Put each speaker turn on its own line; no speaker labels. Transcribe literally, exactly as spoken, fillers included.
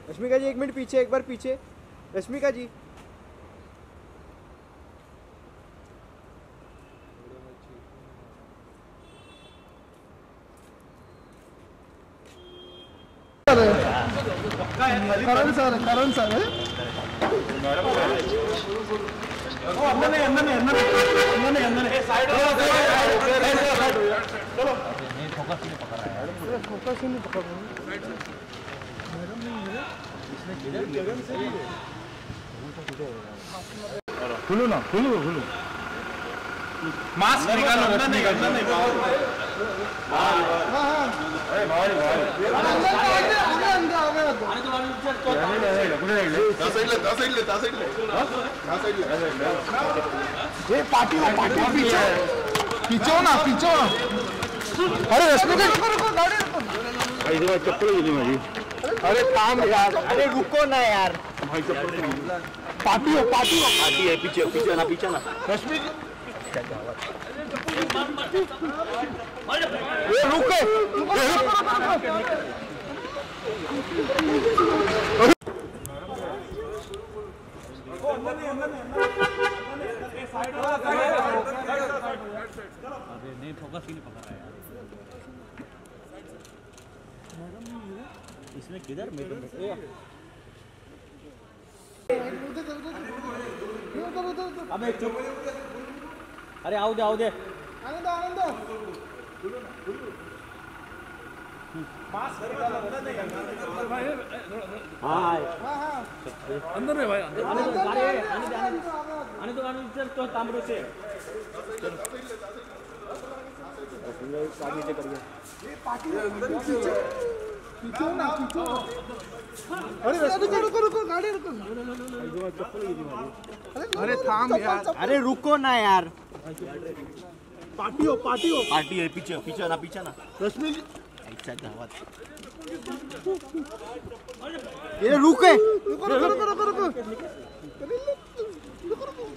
रश्मिका जी एक मिनट पीछे, एक बार पीछे। रश्मिका जी
करण सर करण सर अंदर अंदर अंदर अंदर अंदर साइड चलो नहीं फोकस नहीं पकड़ रहा है फोकस ही नहीं पकड़ रहा मैडम नहीं है इसने किधर जगह से खुलो ना खुलो खुलो मास्क निकालो अंदर नहीं अंदर नहीं हां हां अरे भाई भाई अंदर आगे अंदर आगे आने तो वाली चल तो नहीं नहीं कुछ नहीं दा साइड ले दा साइड ले दा साइड ले दा साइड ले ये पार्टी हो पार्टी पीछे पीछे ना पीछे अरे रश्मिका रुको रुको गाड़ी रुको भाई इधर चप्पल गिरी मेरी अरे काम यार अरे रुको ना यार भाई चप्पल पार्टी हो पार्टी हो पार्टी है पीछे पीछे ना पीछे ना रश्मिका ये रुको
अरे नहीं फोकस ही नहीं पकड़ रहा है यार इसने किधर मेरे अबे चुप अरे आओ दे आओ दे
आनंद आनंद
हाँ
हाँ
अंदर में भाई अंदर आने दो आने दो आने दो आने दो तो तांबड़ो से आगे से करिए
ये पार्टी पीछे पीछे ना पीछे अरे रुको रुको रुको गाड़ी रुको अरे थाम यार
अरे रुको ना यार।
पार्टी हो पार्टी हो
पार्टी है पीछे पीछे ना पीछे ना
रश्मि
ऐसा दावत
ये रुके
रुको रुको रुको रुको